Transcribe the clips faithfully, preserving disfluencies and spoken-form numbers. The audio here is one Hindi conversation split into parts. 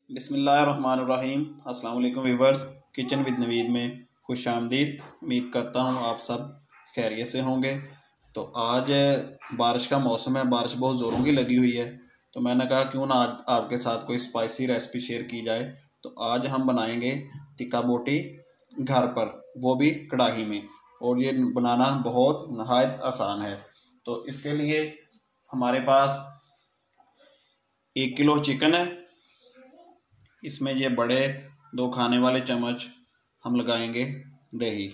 बिस्मिल्लाहिर्रहमानिर्रहीम। अस्सलाम वालेकुम व्यूवर्स, किचन विद नवीद में खुश आमदीद। उम्मीद करता हूँ आप सब खैरियत से होंगे। तो आज बारिश का मौसम है, बारिश बहुत ज़ोरों की लगी हुई है, तो मैंने कहा क्यों ना आज आपके साथ कोई स्पाइसी रेसिपी शेयर की जाए। तो आज हम बनाएंगे टिक्का बोटी घर पर, वो भी कढ़ाई में, और ये बनाना बहुत नहायत आसान है। तो इसके लिए हमारे पास एक किलो चिकन है। इसमें ये बड़े दो खाने वाले चम्मच हम लगाएंगे दही।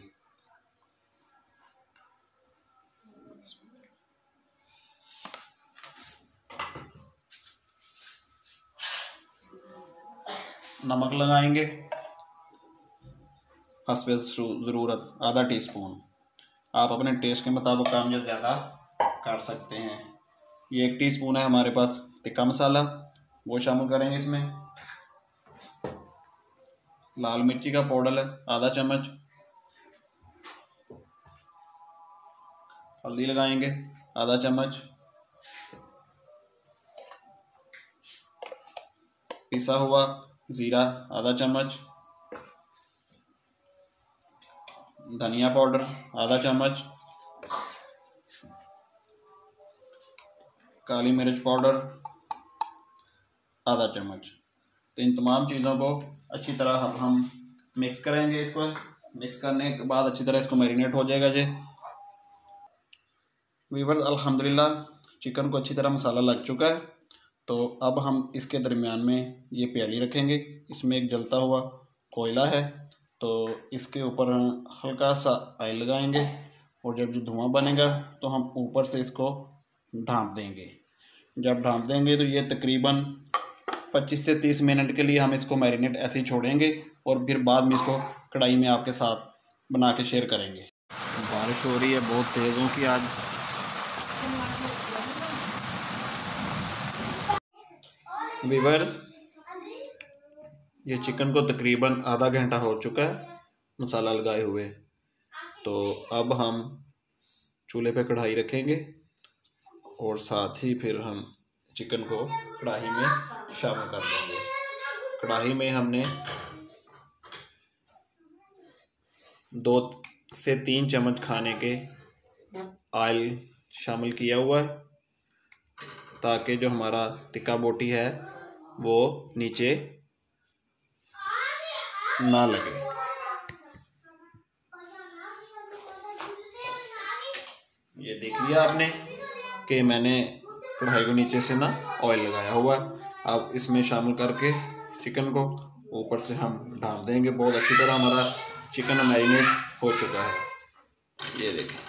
नमक लगाएंगे हस्बे ज़रूरत आधा टीस्पून। आप अपने टेस्ट के मुताबिक कम या ज़्यादा कर सकते हैं। ये एक टीस्पून है हमारे पास टिक्का मसाला, वो शामिल करेंगे इसमें। लाल मिर्ची का पाउडर है आधा चम्मच। हल्दी लगाएंगे आधा चम्मच। पिसा हुआ ज़ीरा आधा चम्मच। धनिया पाउडर आधा चम्मच। काली मिर्च पाउडर आधा चम्मच। तो इन तमाम चीज़ों को अच्छी तरह हम हम मिक्स करेंगे। इसको मिक्स करने के बाद अच्छी तरह इसको मैरिनेट हो जाएगा जी। वीवर्स, अल्हम्दुलिल्लाह चिकन को अच्छी तरह मसाला लग चुका है। तो अब हम इसके दरमियान में ये प्याली रखेंगे। इसमें एक जलता हुआ कोयला है, तो इसके ऊपर हल्का सा ऑयल लगाएंगे, और जब जो धुआं बनेगा तो हम ऊपर से इसको ढाँप देंगे। जब ढाँप देंगे तो ये तकरीबन पच्चीस से तीस मिनट के लिए हम इसको मैरिनेट ऐसे ही छोड़ेंगे, और फिर बाद में इसको कढ़ाई में आपके साथ बना के शेयर करेंगे। बारिश हो रही है बहुत तेज़ों की आज। वीवर्स, ये चिकन को तकरीबन आधा घंटा हो चुका है मसाला लगाए हुए। तो अब हम चूल्हे पे कढ़ाई रखेंगे, और साथ ही फिर हम चिकन को कढ़ाई में शामिल कर देंगे। कढ़ाई में हमने दो से तीन चम्मच खाने के ऑयल शामिल किया हुआ है, ताकि जो हमारा टिक्का बोटी है वो नीचे ना लगे। ये देख लिया आपने कि मैंने कढ़ाई को नीचे से ना ऑयल लगाया हुआ है। अब इसमें शामिल करके चिकन को ऊपर से हम ढाँप देंगे। बहुत अच्छी तरह हमारा चिकन मैरिनेट हो चुका है। ये देखें,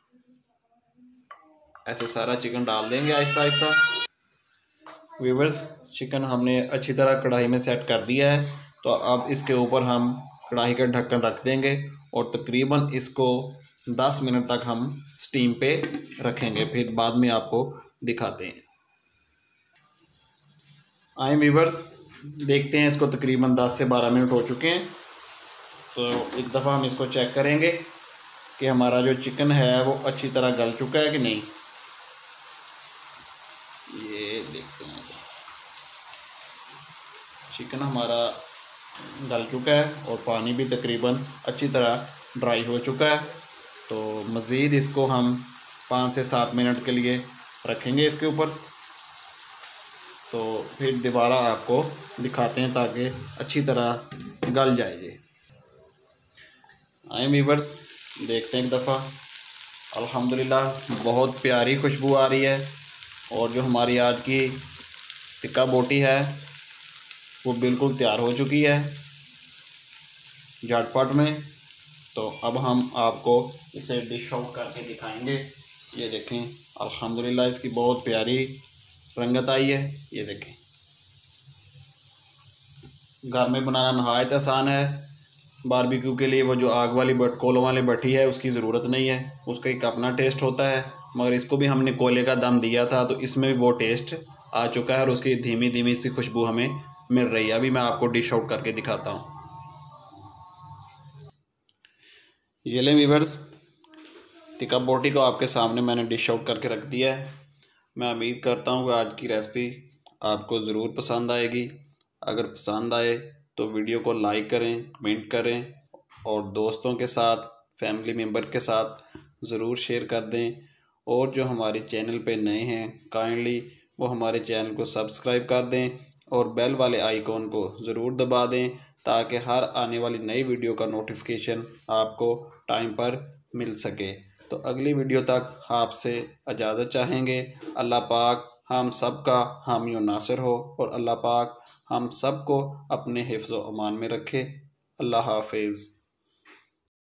ऐसे सारा चिकन डाल देंगे आहिस्ता आहिस्ता। व्यूअर्स, चिकन हमने अच्छी तरह कढ़ाई में सेट कर दिया है। तो अब इसके ऊपर हम कढ़ाई का ढक्कन रख देंगे, और तकरीबन इसको दस मिनट तक हम स्टीम पे रखेंगे। फिर बाद में आपको दिखाते हैं। आए व्यूअर्स, देखते हैं। इसको तकरीबन दस से बारह मिनट हो चुके हैं। तो एक दफ़ा हम इसको चेक करेंगे कि हमारा जो चिकन है वो अच्छी तरह गल चुका है कि नहीं। ये देखते हैं, चिकन हमारा गल चुका है, और पानी भी तकरीबन अच्छी तरह ड्राई हो चुका है। तो मज़ीद इसको हम पाँच से सात मिनट के लिए रखेंगे इसके ऊपर। तो फिर दोबारा आपको दिखाते हैं ताकि अच्छी तरह गल जाए ये। आए व्यूअर्स, देखते हैं एक दफ़ा। अल्हम्दुलिल्लाह बहुत प्यारी खुशबू आ रही है, और जो हमारी आज की टिक्का बोटी है वो बिल्कुल तैयार हो चुकी है झटपट में। तो अब हम आपको इसे डिश आउट करके दिखाएंगे। ये देखें, अल्हम्दुलिल्लाह इसकी बहुत प्यारी रंगत आई है। ये देखें, घर में बनाना नहायत आसान है। बारबेक्यू के लिए वो जो आग वाली बट कोलों वाली भट्टी है उसकी ज़रूरत नहीं है, उसका एक अपना टेस्ट होता है। मगर इसको भी हमने कोयले का दम दिया था, तो इसमें भी वो टेस्ट आ चुका है, और उसकी धीमी धीमी सी खुशबू हमें मिल रही है। अभी मैं आपको डिश आउट करके दिखाता हूँ। ये लें व्यूअर्स, टिक्का बोटी को आपके सामने मैंने डिश आउट करके रख दिया है। मैं उम्मीद करता हूँ कि आज की रेसिपी आपको ज़रूर पसंद आएगी। अगर पसंद आए तो वीडियो को लाइक करें, कमेंट करें और दोस्तों के साथ, फैमिली मेम्बर के साथ ज़रूर शेयर कर दें। और जो हमारे चैनल पे नए हैं काइंडली वो हमारे चैनल को सब्सक्राइब कर दें और बेल वाले आइकॉन को ज़रूर दबा दें ताकि हर आने वाली नई वीडियो का नोटिफिकेशन आपको टाइम पर मिल सके। तो अगली वीडियो तक आपसे इजाज़त चाहेंगे। अल्लाह पाक हम सब का हामी और नासिर हो और अल्लाह पाक हम सब को अपने हिफ्ज़ व अमान में रखे। अल्लाह हाफिज़।